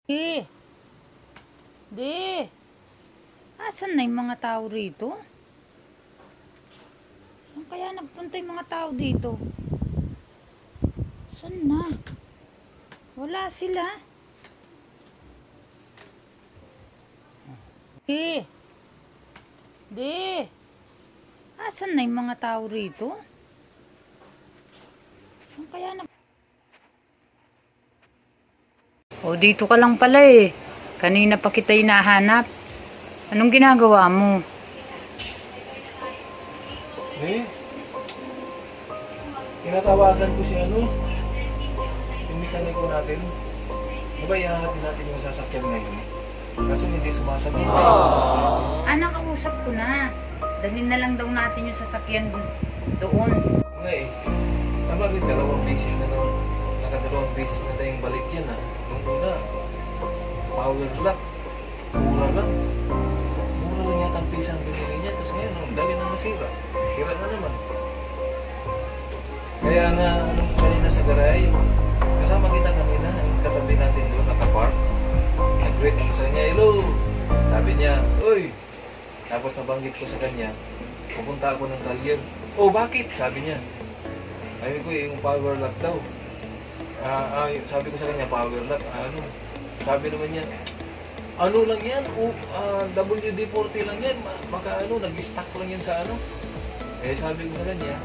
Di, di, asan na yung mga tao rito? Saan kaya nagpunta yung mga tao dito? Saan na? Wala sila. Di, di, asan na yung mga tao rito? Saan kaya O, dito ka lang pala eh. Kanina pa kita hinahanap. Anong ginagawa mo? Eh, tinatawagan ko si yung mekaniko natin. Diba ihahatid natin yung sasakyan ngayon? Kaso hindi sumasagot. Nakausap ko na. Dalhin na lang daw natin yung sasakyan doon. Nga eh, tama agad dalawang beses na tayong balik dyan ha. Nung una, power lock, mura lang. Mura lang yata ang pisang binili niya. Tapos ngayon, ang dali na nasira. Sira na naman. Kaya nga, kanina sa garay, kasama kita kanina, yung katabi natin doon, nakapark. Nag-greet ako sa kanya, hello! Sabi niya, uy! Tapos nabanggit ko sa kanya, pupunta ako ng Talyer. Oh, bakit? Sabi niya. Sabi ko, yung power lock daw. Sabi ko sa kanya, power lock. Sabi naman niya, ano lang yan? WD-40 lang yan. Baka nag-stock lang yan sa sabi ko sa kanya,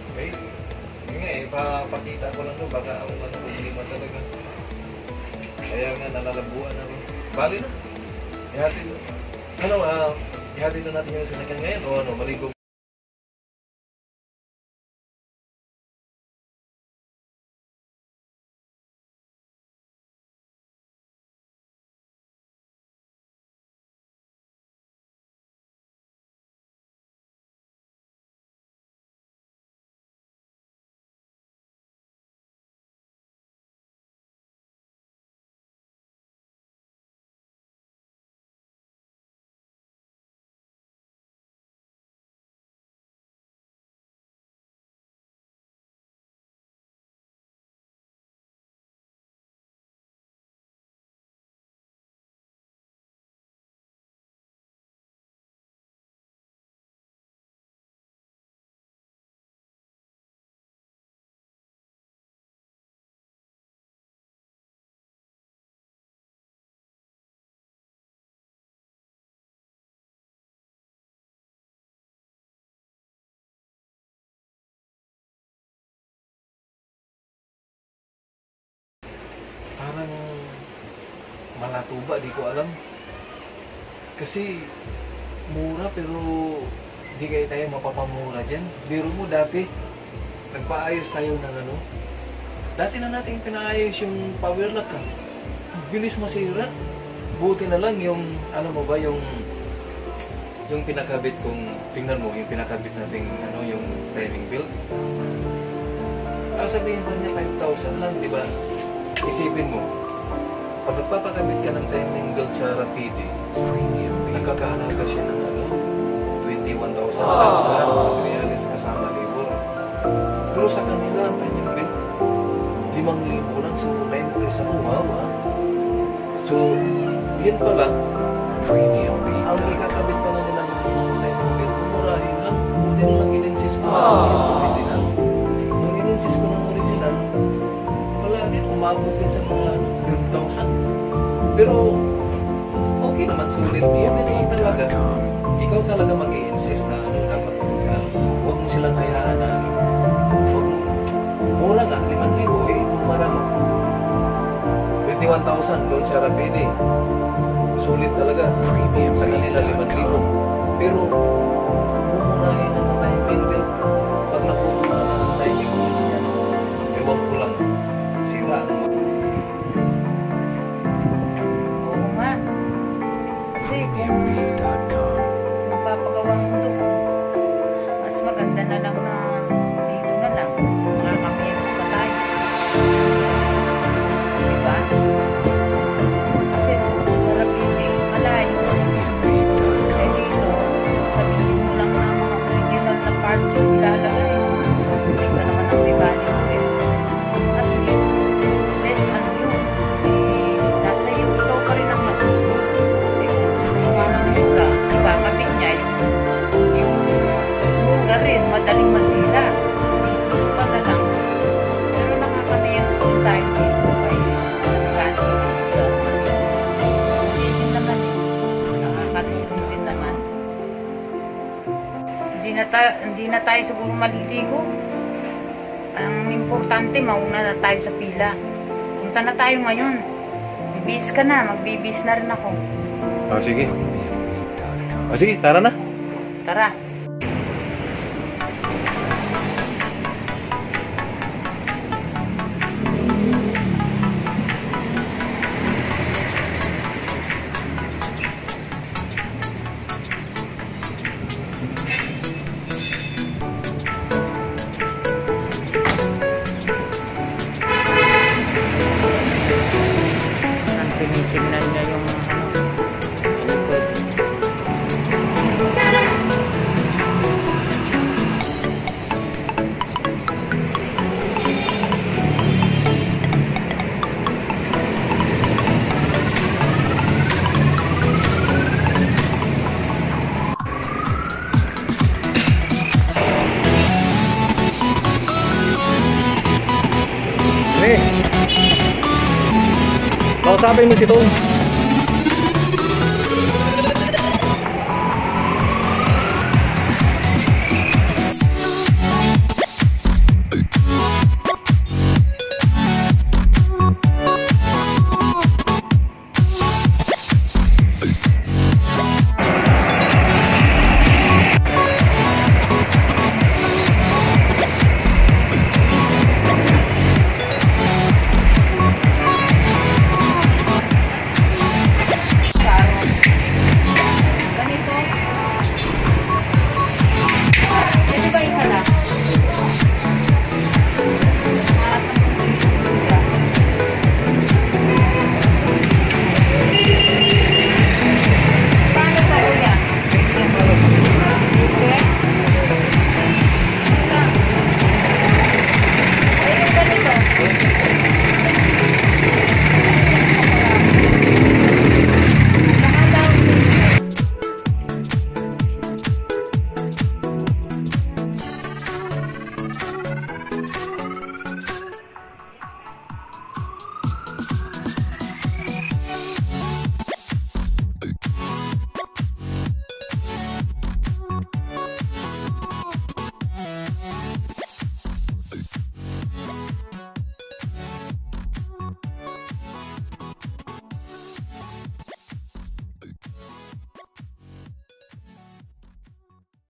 papakita ko lang doon, baka problema talaga. Kaya nga, nalalabuan ako. Bali na. Ihatid na natin yung sasakyan ngayon o maligo. Parang malatuba, di ko alam. Kasi mura pero di kayo tayo mapapamura dyan. Biro mo dati, nagpaayos tayo ng Dati na natin pinaayos yung power lock ha. Bilis masira. Buti na lang yung, yung pinakabit kong, tingnan mo, yung pinakabit natin, yung timing belt. Ang sabihin mo niya, 5,000 lang, di ba? Isipin mo, pag nagpapakabit ka ng timing belt sa Rapide, nagkakahalaga siya ng 21,000 lang, reals kasama labor. Pero sa kanila, ang timing belt, 5,000 lang, so 9% wow ha. So, yun pala, ang ikakabit pa na nila ng timing belt, murahin lang, hindi lang in-insist ko ng original. Nung in-insist ko ng original, umabot din sa mga 10,000. Pero, okay naman, sulit. Ikaw talaga mag-i-insist na dapat huwag mo silang hayaan na mura nga, 5,000 itong marano. 21,000 doon sa Rapide. Sulit talaga. Sa kanila 5,000. Pero, mumurahin naman tayo pinbelt. Pag nakuha na ng timing mo niya, ewan ko lang. Oo nga. Kasi kung magpapagawa mo doon, mas maganda na lang na dito na lang. Makakameros pa tayo. Diba? Kasi doon sa Rapide, malayo. Kaya dito, sa hindi na tayo siguro maliligo. Ang importante, mauna na tayo sa pila. Punta na tayo ngayon. Bibis ka na, magbibis na rin ako. Sige. Sige, tara na. Tara. Tinitingnan niya yung likod. Kausapin mo si Tom.